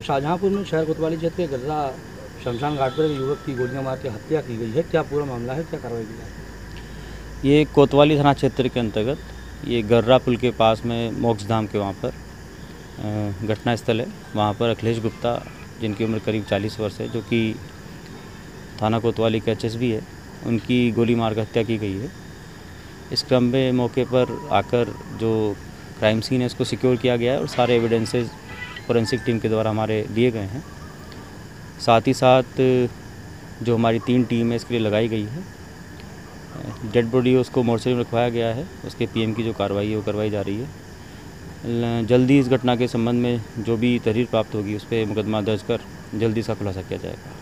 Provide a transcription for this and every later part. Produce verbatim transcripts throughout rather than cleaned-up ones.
शाहजहांपुर में शहर कोतवाली क्षेत्र के गर्रा शमशान घाट पर एक युवक की गोलियां मार के हत्या की गई है। क्या पूरा मामला है, क्या कार्रवाई की जाए? ये कोतवाली थाना क्षेत्र के अंतर्गत ये गर्रा पुल के पास में मोक्ष धाम के वहाँ पर घटना स्थल है। वहाँ पर अखिलेश गुप्ता, जिनकी उम्र करीब चालीस वर्ष है, जो कि थाना कोतवाली के एच एस बी है, उनकी गोली मार कर हत्या की गई है। इस क्रम में मौके पर आकर जो क्राइम सीन है इसको सिक्योर किया गया है और सारे एविडेंसेस फोरेंसिक टीम के द्वारा हमारे लिए गए हैं। साथ ही साथ जो हमारी तीन टीम है इसके लिए लगाई गई है। डेड बॉडी उसको मोर्चरी में रखवाया गया है। उसके पीएम की जो कार्रवाई है वो करवाई जा रही है। जल्दी इस घटना के संबंध में जो भी तहरीर प्राप्त होगी उस पर मुकदमा दर्ज कर जल्दी इसका खुलासा किया जाएगा।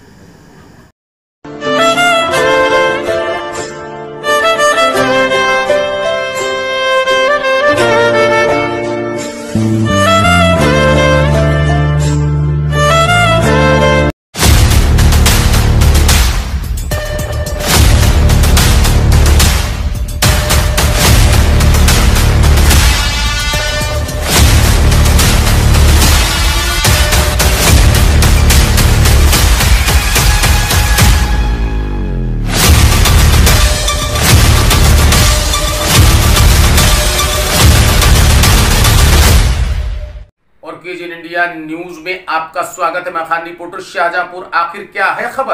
केजीएन इंडिया न्यूज में आपका स्वागत है। मैं खान रिपोर्टर शाहजहांपुर। आखिर क्या है खबर,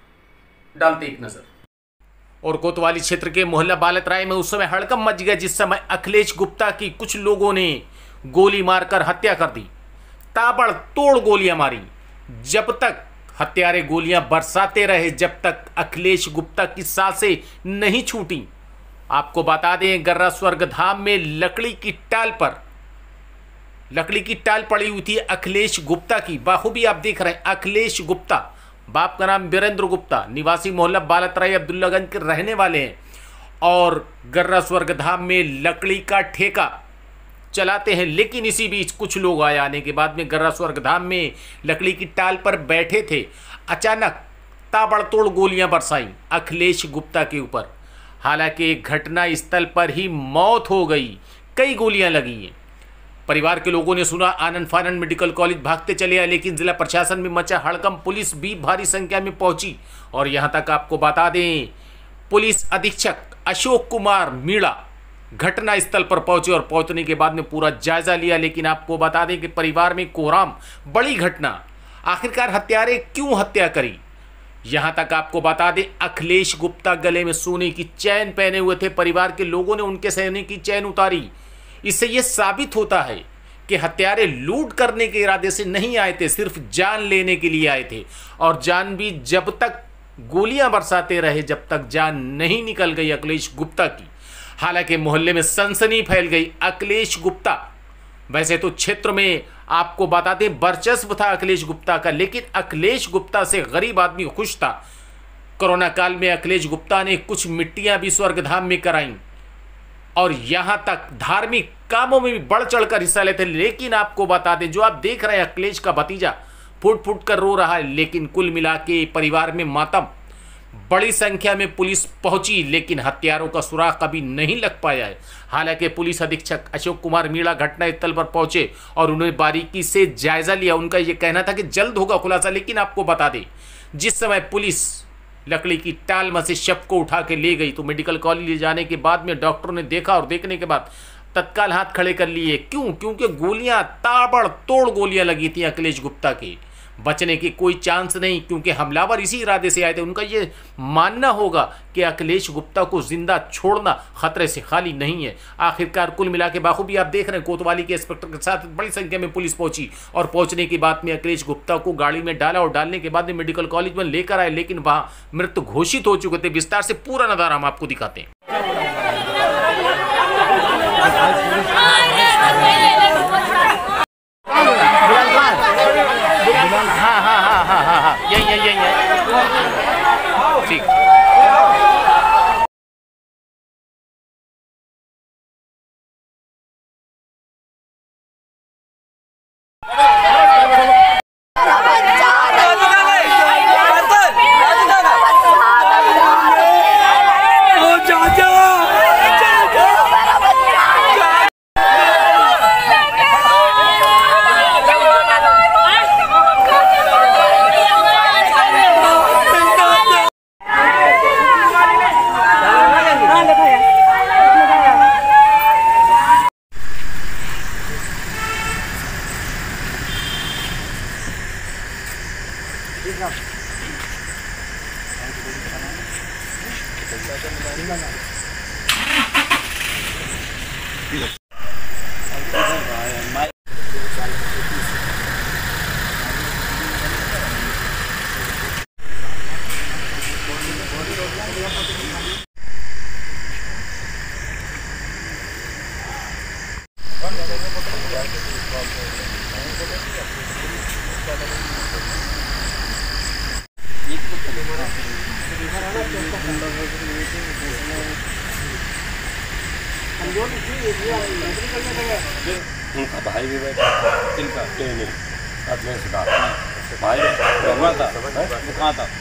डालते एक नजर। और कोतवाली क्षेत्र के मोहल्ला बालतराय में उस समय हड़कंप मच गया जिस समय अखिलेश गुप्ता की कुछ लोगों ने गोली मारकर हत्या कर दी। ताबड़तोड़ गोलियां मारी। जब तक हत्यारे गोलियां बरसाते रहे, जब तक अखिलेश गुप्ता की सांसें नहीं छूटी। आपको बता दें, गर्रा स्वर्गधाम में लकड़ी की टाल पर लकड़ी की टाल पड़ी हुई थी अखिलेश गुप्ता की। बाखूबी आप देख रहे हैं, अखिलेश गुप्ता, बाप का नाम वीरेंद्र गुप्ता, निवासी मोहल्ला बालतराय अब्दुल्लागंज के रहने वाले हैं और गर्रा स्वर्गधाम में लकड़ी का ठेका चलाते हैं। लेकिन इसी बीच कुछ लोग आए। आने के बाद में गर्रा स्वर्गधाम में लकड़ी की टाल पर बैठे थे। अचानक ताबड़तोड़ गोलियां बरसाई अखिलेश गुप्ता के ऊपर। हालांकि घटना स्थल पर ही मौत हो गई, कई गोलियां लगी हैं। परिवार के लोगों ने सुना, आनंद फानंद मेडिकल कॉलेज भागते चले आए, लेकिन जिला प्रशासन में मचा हड़कंप। पुलिस भी भारी संख्या में पहुंची और यहां तक आपको बता दें, पुलिस अधीक्षक अशोक कुमार मीणा घटना स्थल पर पहुंचे और पहुंचने के बाद में पूरा जायजा लिया। लेकिन आपको बता दें कि परिवार में कोहराम, बड़ी घटना। आखिरकार हत्यारे क्यों हत्या करी, यहां तक आपको बता दें, अखिलेश गुप्ता गले में सोने की चैन पहने हुए थे। परिवार के लोगों ने उनके सोने की चैन उतारी। इससे यह साबित होता है कि हत्यारे लूट करने के इरादे से नहीं आए थे, सिर्फ जान लेने के लिए आए थे। और जान भी जब तक गोलियां बरसाते रहे, जब तक जान नहीं निकल गई अखिलेश गुप्ता की। हालांकि मोहल्ले में सनसनी फैल गई। अखिलेश गुप्ता, वैसे तो क्षेत्र में आपको बता दें वर्चस्व था अखिलेश गुप्ता का, लेकिन अखिलेश गुप्ता से गरीब आदमी खुश था। कोरोना काल में अखिलेश गुप्ता ने कुछ मिट्टियां भी स्वर्गधाम में कराई और यहां तक धार्मिक कामों में भी बढ़ चढ़कर हिस्सा लेते। लेकिन आपको बता दें, जो आप देख रहे हैं अखिलेश का भतीजा फुट फुट कर रो रहा है, लेकिन कुल मिला के परिवार में मातम। बड़ी संख्या में पुलिस पहुंची, लेकिन हत्यारों का सुराग कभी नहीं लग पाया है। हालांकि पुलिस अधीक्षक अशोक कुमार मीणा घटनास्थल पर पहुंचे और उन्होंने बारीकी से जायजा लिया। उनका यह कहना था कि जल्द होगा खुलासा। लेकिन आपको बता दें, जिस समय पुलिस लकड़ी की टाल में से शव को उठा के ले गई तो मेडिकल कॉलेज ले जाने के बाद में डॉक्टरों ने देखा और देखने के बाद तत्काल हाथ खड़े कर लिए। क्यों? क्योंकि गोलियां, ताबड़तोड़ गोलियां लगी थी अखिलेश गुप्ता की। बचने की कोई चांस नहीं, क्योंकि हमलावर इसी इरादे से आए थे। उनका ये मानना होगा कि अखिलेश गुप्ता को जिंदा छोड़ना खतरे से खाली नहीं है। आखिरकार कुल मिला के बाखूबी आप देख रहे हैं, कोतवाली के इंस्पेक्टर के साथ बड़ी संख्या में पुलिस पहुंची और पहुंचने के बाद में अखिलेश गुप्ता को गाड़ी में डाला और डालने के बाद में मेडिकल कॉलेज में लेकर आए, लेकिन वहां मृत घोषित हो चुके थे। विस्तार से पूरा नजारा हम आपको दिखाते हैं। हाँ हाँ हाँ हाँ हाँ हाँ यही यही यही है, ठीक। उनका भाई भी बैठा इनका नहीं अखिलेश का भाई हुआ था वो कहाँ था?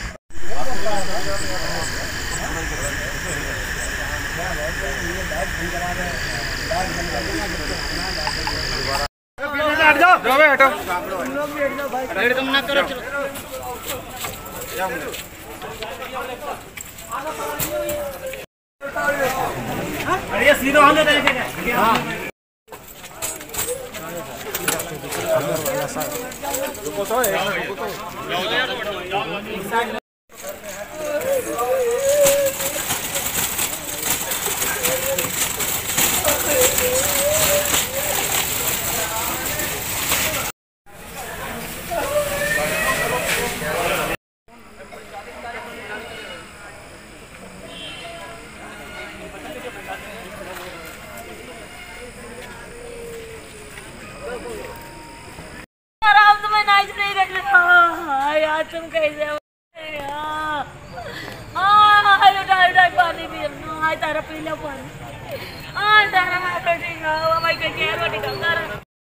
अरे सीधा आने दे हाँ यार तुम कैसे हो पानी भी तारा पी लो पानी तारा रोटी खाओ भाई क्या रोटी खाओ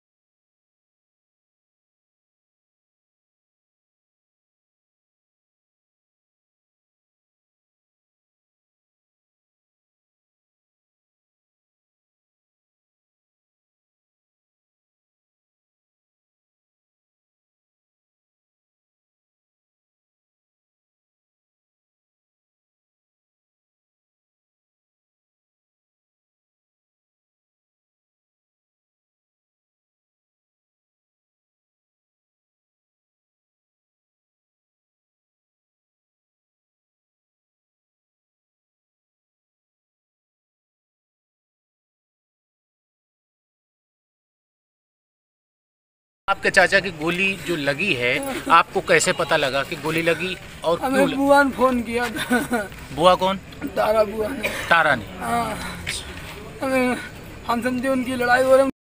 आपके चाचा की गोली जो लगी है आपको कैसे पता लगा कि गोली लगी? और हमें बुआ ने फोन किया था। बुआ कौन? तारा बुआ ने। तारा ने? हाँ, हमें हम समझे उनकी लड़ाई हो रही।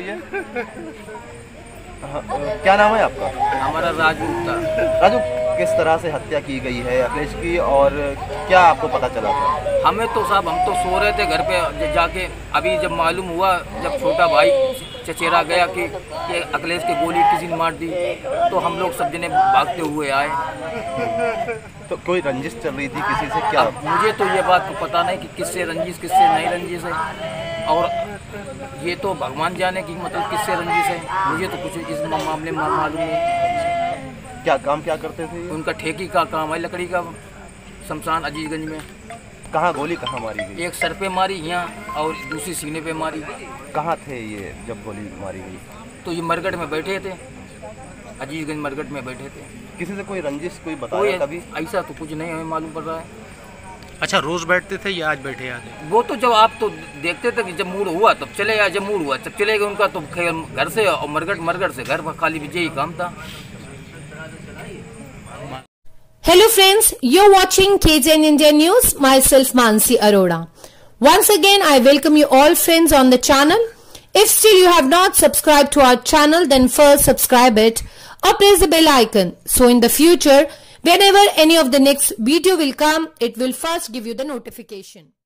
क्या नाम है आपका? हमारा राजू था। राजू, किस तरह से हत्या की गई है अखिलेश की और क्या आपको पता चला था? हमें तो साहब हम तो सो रहे थे घर पे जाके, अभी जब मालूम हुआ, जब छोटा भाई चचेरा गया कि ये अखिलेश की गोली किसी ने मार दी, तो हम लोग सब जने भागते हुए आए। तो कोई रंजिश चल रही थी किसी से क्या? मुझे तो ये बात तो पता नहीं कि किससे रंजिश किससे नहीं रंजिश है, और ये तो भगवान जाने की मतलब किससे रंजिश है, मुझे तो कुछ इस मामले में मालूम नहीं। क्या काम क्या करते थे? उनका ठेकी का काम है, लकड़ी का, शमशान अजीजगंज में। कहाँ गोली कहाँ मारी गई? एक सर पे मारी यहाँ और दूसरी सीने पे मारी। कहाँ थे ये जब गोली मारी गई? तो ये मरगट में बैठे थे, अजीजगंज मरगट में बैठे थे। किसी से कोई रंजिश कोई बताया कभी? ऐसा तो कुछ नहीं हमें मालूम पड़ रहा है। अच्छा, रोज बैठते थे या आज बैठे आते? वो तो जब आप तो देखते थे कि जब मूड हुआ तब चले गए, जब मूड हुआ तब चले गए। उनका तो घर से और मरगट मरगट से घर खाली विजय ही काम था। Hello friends, you're watching K J N India News, myself Mansi Arora. Once again, I welcome you all friends on the channel. If still you have not subscribed to our channel, then first subscribe it or press the bell icon. So in the future, whenever any of the next video will come, it will first give you the notification.